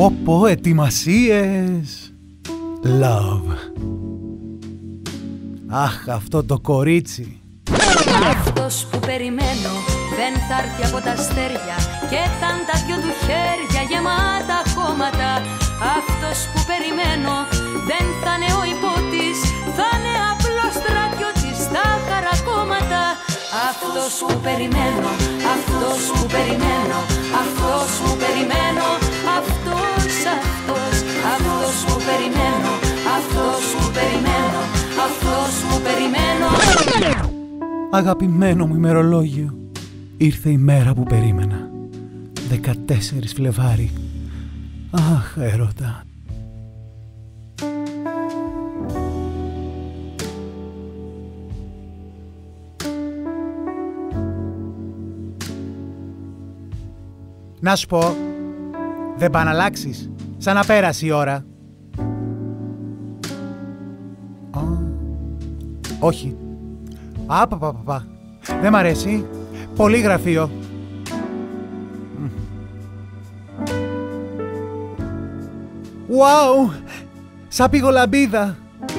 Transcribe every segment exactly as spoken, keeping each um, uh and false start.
Πω πω, ετοιμασίες. Love. Αχ, αυτό το κορίτσι. Αυτός που περιμένω δεν θα έρθει από τα αστέρια και ήταν τα δυο του χέρια γεμάτα χώματα. Αυτός που περιμένω δεν θα είναι ο υπότης, θα είναι απλός στρατιώτης στα χαρακόμματα. Αυτός που περιμένω, αυτός που περιμένω, αυτός που περιμένω, αυτός, αυτός, αυτός που περιμένω, αυτός που περιμένω, αυτός που περιμένω. Αγαπημένο μου ημερολόγιο, ήρθε η μέρα που περίμενα. δεκατέσσερις Φλεβάρι. Αχ, έρωτα. Να σου πω, δεν πά να αλλάξεις, σαν να πέρασε η ώρα. Α, όχι. Απαπαπαπα, δεν μ' αρέσει. Πολύ γραφείο. Wow, σαν πηγολαμπίδα.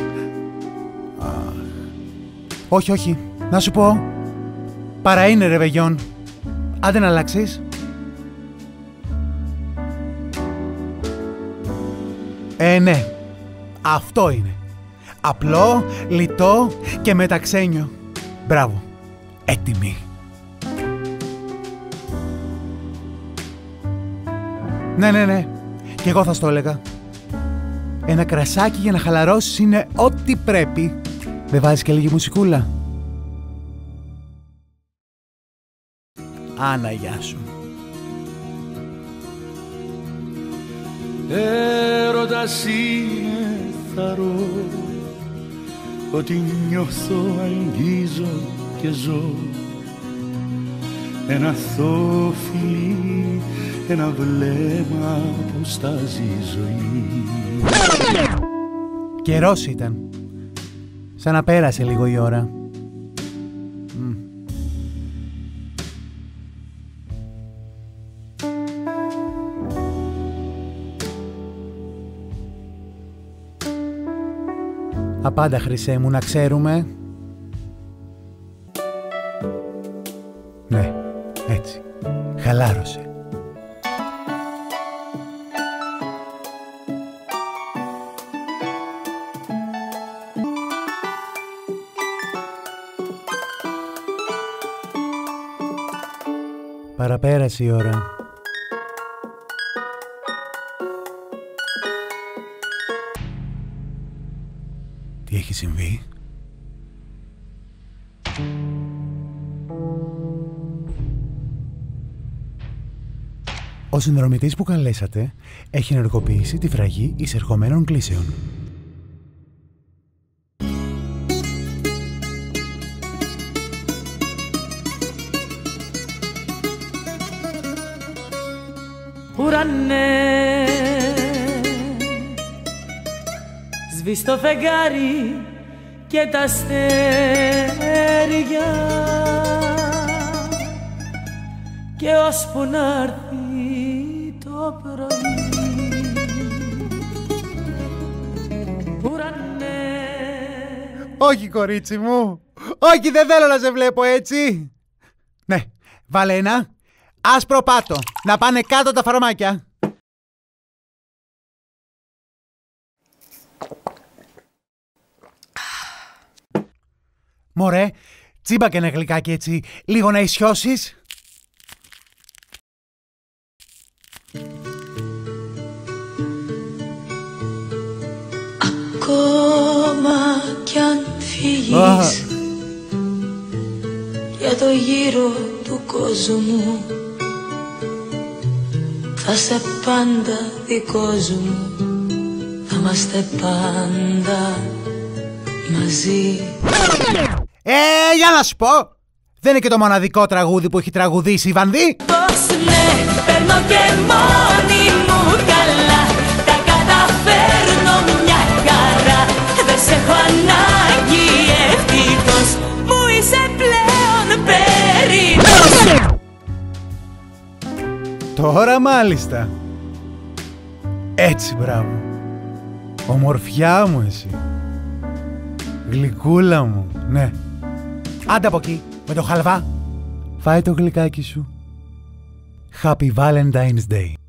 Όχι, όχι, να σου πω, παρά είναι ρεβεγιόν. Άντε να αλλάξεις. Ε, ναι, αυτό είναι. Απλό, λιτό και μεταξένιο. Μπράβο, έτοιμη. Ναι, ναι, ναι, και εγώ θα στο έλεγα. Ένα κρασάκι για να χαλαρώσεις είναι ό,τι πρέπει. Δεν βάζεις και λίγη μουσικούλα? Άννα, γεια σου. Έρωτας είναι θαρώ, ότι νιώθω, αγγίζω και ζω. Ένα αθώο φιλί, ένα βλέμμα που στάζει ζωή. Καιρός ήταν. Σαν να πέρασε λίγο η ώρα. Mm. Απάντα, χρυσέ μου, να ξέρουμε. Ναι, έτσι. Χαλάρωσε. Παραπέρασε η ώρα. Τι έχει συμβεί? Ο συνδρομητής που καλέσατε έχει ενεργοποιήσει τη φραγή εισερχομένων κλήσεων. Ουρανέ, σβήσ' το φεγγάρι και τα αστέρια και ώσπου να έρθει το πρωί. Ουρανέ. Όχι, κορίτσι μου, όχι, δεν θέλω να σε βλέπω έτσι. Ναι, βάλε ένα άσπρο πάτο, να πάνε κάτω τα φαρμάκια. Μωρέ, τσίμπα και ένα γλυκάκι έτσι, λίγο να ισιώσεις. Ακόμα κι αν φύγεις για το γύρο του κόσμου, θα είσαι πάντα δικός μου, θα είμαστε πάντα μαζί. Ε, για να σου πω, δεν είναι και το μοναδικό τραγούδι που έχει τραγουδήσει η Βανδύ. Πως ναι, παίρνω και μόνη μου καλά, τα καταφέρνω μια χαρά, δεν σε έχω ανάγκη, ευτυχώς μου είσαι πλέον περίπτωση. Τώρα μάλιστα. Έτσι, μπράβο. Ομορφιά μου εσύ. Γλυκούλα μου, ναι. Άντε από εκεί, με το χαλβά. Φάει το γλυκάκι σου. Happy Valentine's Day.